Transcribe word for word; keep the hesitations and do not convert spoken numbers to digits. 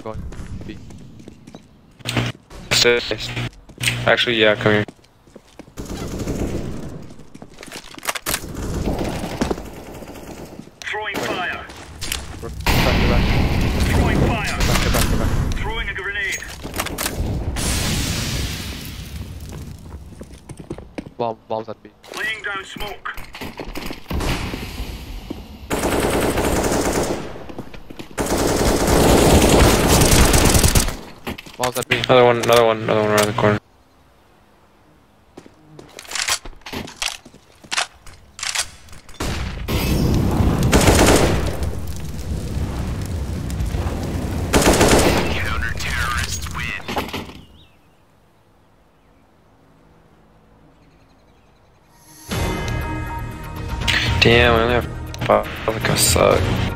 going B. Six. Actually, yeah, come here. Throwing fire. Back to back. Throwing fire. Back to back to back. Throwing a grenade. Bomb, bombs at B. Laying down smoke. Bombs at B. Another one, another one, another one around the corner. Counter-terrorists win. Damn, I only have five. I suck.